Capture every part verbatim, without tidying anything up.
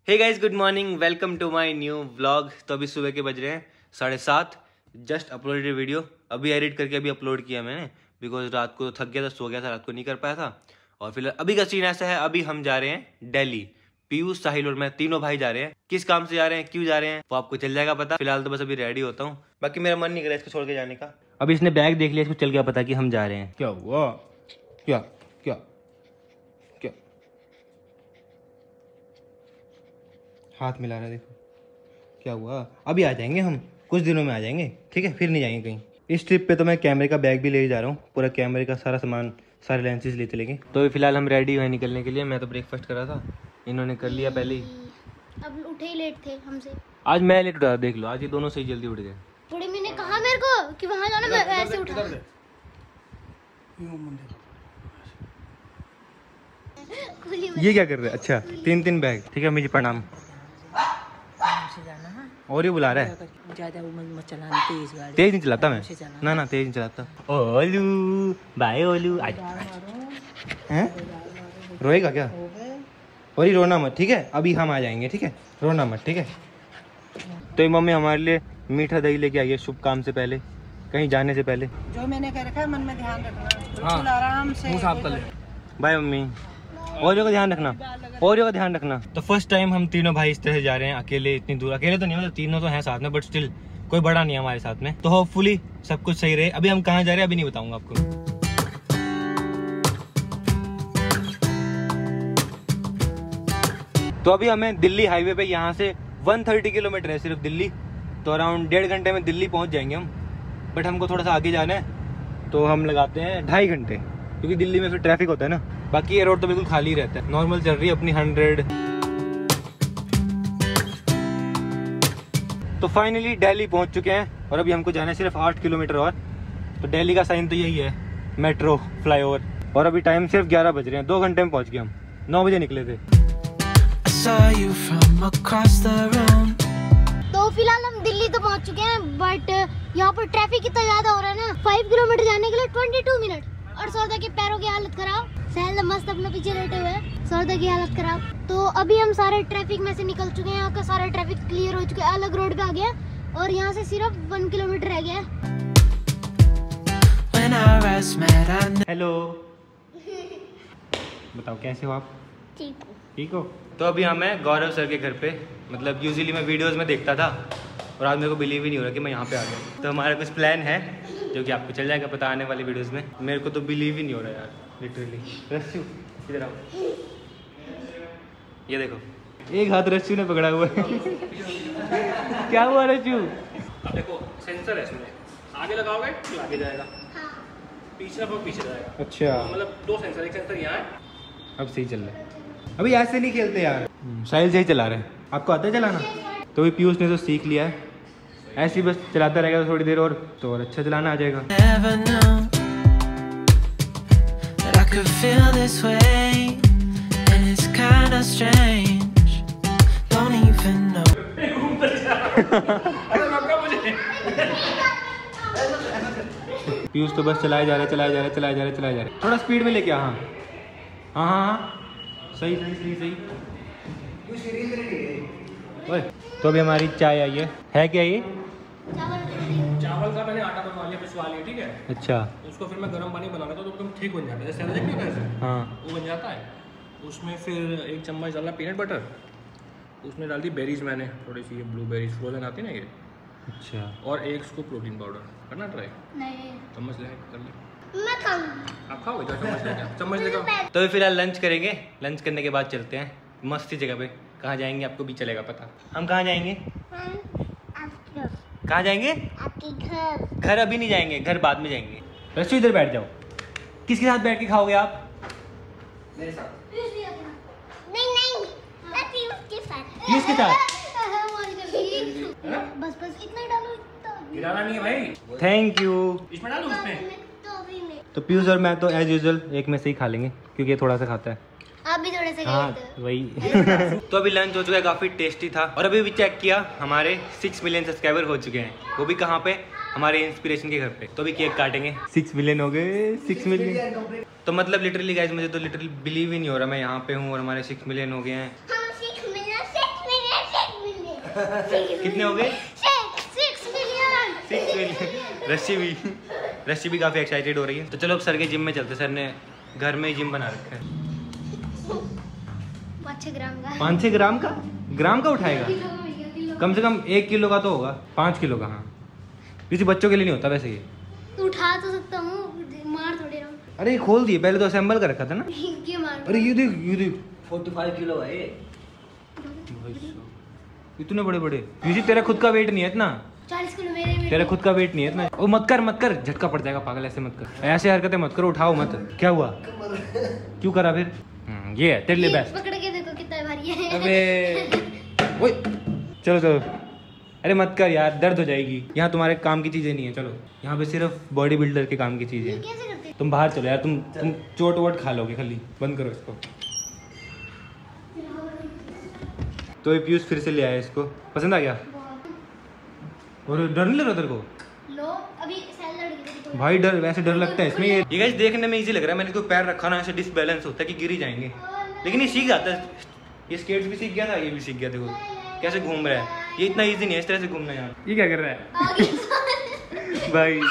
Hey guys, good morning, welcome to my new vlog. तो अभी सुबह के बज रहे हैं साढ़े सात। जस्ट अपलोडेड वीडियो अभी एडिट करके अभी अपलोड किया मैंने, बिकॉज रात को थक गया था, सो गया था, रात को नहीं कर पाया था। और फिलहाल अभी का सीन ऐसा है, अभी हम जा रहे हैं दिल्ली। पीयूष, साहिल और मैं तीनों भाई जा रहे हैं। किस काम से जा रहे हैं, क्यों जा रहे हैं, वो आपको चल जाएगा पता। फिलहाल तो बस अभी रेडी होता हूँ, बाकी मेरा मन नहीं कर रहा इसको छोड़ के जाने का। अभी इसने बैग देख लिया, इसको चल गया पता कि हम जा रहे हैं। क्या हुआ? क्या क्या क्या हाथ मिला रहा है, देखो क्या हुआ। अभी आ जाएंगे हम, कुछ दिनों में आ जाएंगे, ठीक है? फिर नहीं जाएंगे कहीं। इस ट्रिप पे तो मैं कैमरे का बैग भी ले जा रहा हूँ, पूरा कैमरे का सारा सामान, सारे लेंसेज लेते लेंगे। तो अभी फिलहाल हम रेडी हुए निकलने के लिए। मैं तो ब्रेकफास्ट कर रहा था, इन्होंने कर लिया पहले ही। अब उठे ही लेट थे हमसे। आज मैं लेट उठा, देख लो, आज ये दोनों सही जल्दी उठ गए। थोड़ी मैंने कहा मेरे को कि वहाँ जाना, मैं ऐसे उठा। ये क्या कर रहे हैं? अच्छा, तीन तीन बैग, ठीक है। मुझे प्रणाम। और ये बुला रहा है, ज्यादा मत चलाना, तेज गाड़ी। तेज नहीं चलाता मैं, ना ना तेज नहीं चलाता। ओलू बाय ओलू, आज हैं रोएगा क्या? और ये रोना मत, ठीक है? अभी हम आ जाएंगे, ठीक है? रोना मत, ठीक है? तो ये मम्मी हमारे लिए मीठा दही लेके आई है, शुभ काम से पहले, कहीं जाने से पहले। जो मैंने कह रखा है मन में ध्यान रखना, हाँ, आराम से मुंह साफ कर ले। बाय मम्मी, और का ध्यान रखना, और का ध्यान रखना। तो फर्स्ट टाइम हम तीनों भाई इस तरह से जा रहे हैं अकेले, इतनी दूर। अकेले तो नहीं, मतलब तीनों तो हैं साथ में, बट स्टिल कोई बड़ा नहीं है हमारे साथ में। तो होपफुली सब कुछ सही रहे। अभी हम कहाँ जा रहे हैं अभी नहीं बताऊंगा आपको। तो अभी हमें दिल्ली हाईवे पे यहाँ से एक सौ तीस किलोमीटर है सिर्फ दिल्ली, तो अराउंड डेढ़ घंटे में दिल्ली पहुँच जाएंगे हम। बट हमको थोड़ा सा आगे जाना है, तो हम लगाते हैं ढाई घंटे, क्योंकि दिल्ली में फिर ट्रैफिक होता है ना। बाकी ये रोड तो बिल्कुल खाली रहता है, नॉर्मल चल रही है अपनी हंड्रेड। तो फाइनली दिल्ली पहुंच चुके हैं, और अभी हमको जाना है सिर्फ आठ किलोमीटर और। तो दिल्ली का साइन तो यही है, मेट्रो फ्लाईओवर। और अभी टाइम सिर्फ ग्यारह बज रहे हैं, दो घंटे में पहुंच गए हम। नौ बजे निकले थे। तो फिलहाल हम दिल्ली तो पहुंच चुके हैं, बट यहाँ पर ट्रैफिक इतना ज्यादा हो रहा है ना, पाँच किलोमीटर जाने के लिए बाईस मिनट। और सौदा के पैरों की हालत खराब, सहल मस्त अपने पीछे लेटे हुए, सौदा की हालत खराब। तो अभी हम सारे ट्रैफिक में से निकल चुके हैं, यहाँ का सारा ट्रैफिक क्लियर हो चुका है, अलग रोड पे आ गया, और यहाँ से सिर्फ वन किलोमीटर रह गया। हेलो, बताओ कैसे हो आप? ठीक ठीक हो? तो अभी हम हैं गौरव सर के घर पे। मतलब यूजुअली मैं वीडियोस में देखता था, और आज मेरे को बिलीव ही नहीं हो रहा कि मैं यहाँ पे आ गया। तो हमारा कुछ प्लान है जो कि आपको चल जाएगा पता आने वाली वीडियोस में। मेरे को तो बिलीव ही नहीं हो रहा यार, लिटरली। रस्सू इधर आओ, ये देखो, एक हाथ रस्सू ने पकड़ा हुआ है। क्या हुआ रस्सू? अब देखो सेंसर है इसमें, आगे लगाओगे तो आगे जाएगा, पीछे लगाओ पीछे जाएगा। अच्छा, मतलब दो सेंसर, एक सेंसर यहाँ है। अब सही चल रहा है। अभी ऐसे नहीं खेलते यार, साहिल सही चला रहे हैं। आपको आता है चलाना? तो भी पीयूष ने तो सीख लिया है, ऐसे ही बस चलाता रहेगा तो थोड़ी देर और, तो और अच्छा चलाना आ जाएगा। पीयूष तो बस चलाए जा रहे चलाए जा रहे चलाए जा रहे चलाए जा रहे थोड़ा स्पीड में लेके। हाँ हाँ हाँ, सही सही सही सही। ओए, तो अभी हमारी चाय आई है। है क्या ये? चावल का मैंने आटा बनवा लिया, पिसवा लिया, ठीक है? अच्छा, उसको फिर मैं गर्म पानी बनाना था तो एकदम ठीक बन जाता है, जैसे देखते हो कैसे? हाँ, वो बन जाता है। उसमें फिर एक चम्मच डाला पीनट बटर, उसमें डाल दी बेरीज मैंने, थोड़ी सी ये ब्लूबेरीज फ्रोजन आती है ना ये। अच्छा, और एक उसको प्रोटीन पाउडर करना ट्राई। नहीं, चम्मच ले कर ले, मैं खाऊंगा। आप खाओगे? तो चम्मच लेके चम्मच लेकर। तो फिर फिलहाल लंच करेंगे। लंच करने के बाद चलते हैं मस्ती जगह पे। कहाँ जाएंगे आपको भी चलेगा पता। हम कहाँ जाएंगे? कहाँ जाएंगे? आपके घर। घर अभी नहीं जाएंगे, घर बाद में जाएंगे। रस्सू इधर बैठ जाओ। किसके साथ बैठ के खाओगे आप? मेरे साथ। नहीं नहीं, मैं पीयूष के साथ। पीयूष के साथ? बस बस इतना डालो, इतना गिराना नहीं है भाई। Thank you. इसमें डालूं उसमें? तो पीयूष और मैं तो एज यूजुअल एक में से ही खा लेंगे, क्योंकि ये थोड़ा सा खाता है। आप भी थोड़े से हाँ वही। तो अभी लंच हो चुका है, काफ़ी टेस्टी था। और अभी भी चेक किया, हमारे सिक्स मिलियन सब्सक्राइबर हो चुके हैं, वो भी कहाँ पे? हमारे इंस्पिरेशन के घर पे। तो अभी केक काटेंगे। सिक्स मिलियन हो गए, सिक्स मिलियन। तो मतलब लिटरली गाइस, मुझे तो लिटरली बिलीव ही नहीं हो रहा मैं यहाँ पे हूँ और हमारे सिक्स मिलियन हो गए हैं। हम सिक्स मिलियन कितने हो गए? Six million. Six million. रस्सी भी रस्सी भी काफ़ी एक्साइटेड हो रही है। तो चलो अब सर के जिम में चलते। सर ने घर में ही जिम बना रखा है। पाँच छः ग्राम का। पाँच छः ग्राम का ग्राम का उठाएगा? कम से कम एक किलो का तो होगा। पाँच किलो का? हाँ, किसी बच्चों के लिए नहीं होता वैसे ये। उठा तो सकता हूँ, मार थोड़ी रहा हूँ। अरे खोल दिए, पहले तो असेंबल कर रखा था ना। ये मार। अरे ये देख ये देख पैंतालीस किलो है ये। इतने बड़े बड़े। यूजी तेरा खुद का वेट नहीं है इतना। चालीस किलो मेरे में। तेरा खुद का वेट नहीं है इतना। ओ मत कर मत कर, झटका पड़ जाएगा पागल। ऐसे मत कर, ऐसे हरकतें मत करो, उठाओ मत। क्या हुआ? क्यों करा फिर? हम्म, ये है तेरे लिए बेस्ट। पकड़ के देखो कितना भारी है। अबे ओए चलो चलो। अरे मत कर यार, दर्द हो जाएगी। यहाँ तुम्हारे काम की चीजें नहीं है। चलो, यहाँ पे सिर्फ बॉडी बिल्डर के काम की चीजें हैं। कैसे करते? तुम बाहर चलो यार, तुम तुम चोट वोट खा लोगे। खाली बंद करो इसको। तो ये पीयूष फिर से ले आया इसको। पसंद आ गया? और डर नहीं लग रहा तेरे को? लो अभी सेल लड़ गई। भाई डर, वैसे डर लगता है इसमें। ये ये गाइस देखने में इजी लग रहा है। मैंने इसको पैर रखा ना, ऐसे डिसबैलेंस होता है कि गिर ही जाएंगे, लेकिन ये सीख जाता है। ये स्केट्स भी सीख गया था, ये भी सीख गया। देखो कैसे घूम रहा है। ये इतना इजी नहीं है इस तरह से घूमना। यार ये क्या कर रहा है भाई?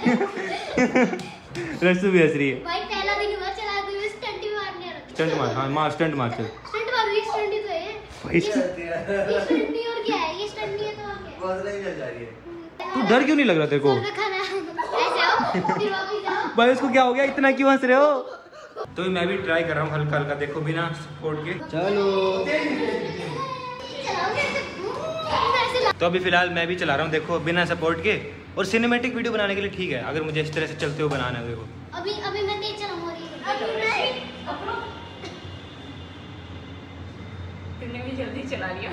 रस्सू भी हंस रही है। भाई पहला दिन हुआ, चला दो स्टंट भी मारने आ। स्टंट मार। हाँ मार, स्टंट मार। चल स्टंट मार। ये स्टंट ही तो है। भाई ये स्टंट नहीं और क्या है? ये स्टंट नहीं है तो और क्या बहुत नहीं चल जा रही है। है? तू डर क्यों नहीं लग रहा तेरे को? सर पे खाना ऐसे आओ, फिर वापस जाओ। भाई उसको क्या हो गया, इतना क्यों हंस रहे हो? तो मैं भी ट्राई कर रहा हूँ हल्का हल्का। देखो बिना सपोर्ट के। चलो तो अभी फिलहाल मैं भी चला रहा हूँ, देखो बिना सपोर्ट के। और सिनेमैटिक वीडियो बनाने के लिए ठीक है, अगर मुझे इस तरह से चलते हुए बनाना है। देखो अभी अभी मैं तेज चलाऊंगा। तुमने भी जल्दी चला लिया।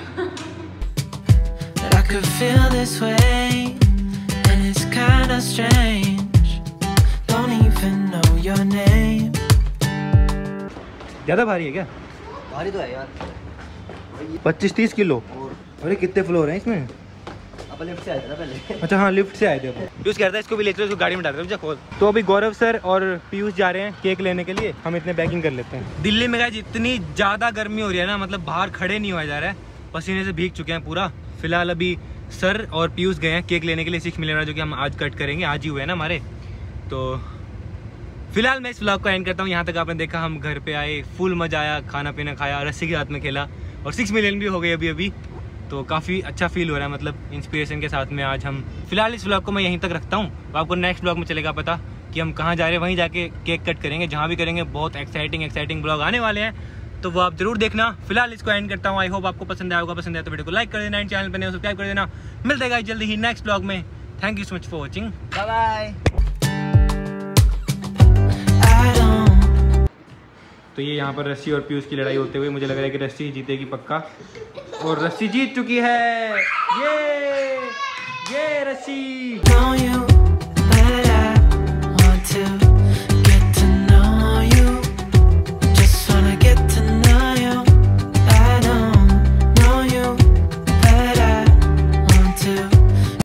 I could feel this way, and it's kinda strange. Don't even know your name. ज़्यादा भारी है क्या? भारी तो है यार। पच्चीस तीस किलो। अरे कितने फ्लोर हैं इसमें? अपन लिफ्ट से आए थे ना पहले। अच्छा हाँ, लिफ्ट से आए थे। पीयूष कहता है इसको भी ले चलो, इसको गाड़ी में डाल दो। खोल। तो अभी गौरव सर और पीयूष जा रहे हैं केक लेने के लिए। हम इतने पैकिंग कर लेते हैं। दिल्ली में गाइस इतनी ज़्यादा गर्मी हो रही है ना, मतलब बाहर खड़े नहीं हुआ जा रहा है, पसीने से भीग चुके हैं पूरा। फिलहाल अभी सर और पीयूष गए हैं केक लेने के लिए, सिक्स मिलियन जो कि हम आज कट करेंगे। आज ही हुए हैं ना हमारे। तो फिलहाल मैं इस व्लॉग को एंड करता हूँ। यहाँ तक आपने देखा, हम घर पे आए, फुल मजा आया, खाना पीना खाया, रस्सी के हाथ में खेला, और सिक्स मिलियन भी हो गए अभी अभी। तो काफ़ी अच्छा फील हो रहा है, मतलब इंस्पिरेशन के साथ में आज हम। फिलहाल इस व्लॉग को मैं यहीं तक रखता हूँ। आपको नेक्स्ट व्लॉग में चलेगा पता कि हम कहाँ जा रहे हैं। वहीं जाके केक कट करेंगे, जहाँ भी करेंगे। बहुत एक्साइटिंग एक्साइटिंग ब्लॉग आने वाले हैं, तो वो आप जरूर देखना। फिलहाल इसको एंड करता हूँ। आई होप आपको पसंद आया होगा। पसंद आया तो वीडियो को लाइक कर देना, चैनल पर नहीं सब्सक्राइब कर देना। मिलते हैं जल्दी ही नेक्स्ट ब्लॉग में। Thank you so much for watching. Bye bye. तो ये यहाँ पर रस्सी और पीयूष की लड़ाई होते हुए मुझे लग रहा है कि रस्सी जीतेगी पक्का, और रस्सी जीत चुकी है। ये ये रस्सी। Know you